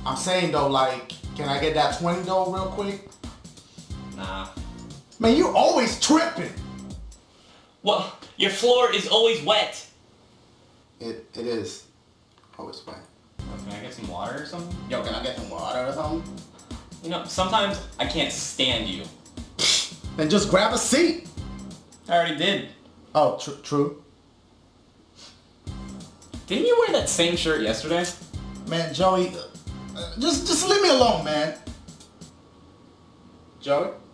I'm saying though, like, can I get that 20 though real quick? Nah. Man, you always tripping. Well, your floor is always wet. It is always wet. Can I get some water or something? Yo, can I get some water or something? You know, sometimes I can't stand you. Then just grab a seat. I already did. Oh, true. Didn't you wear that same shirt yesterday? Man, Joey, just leave me alone, man. Joey?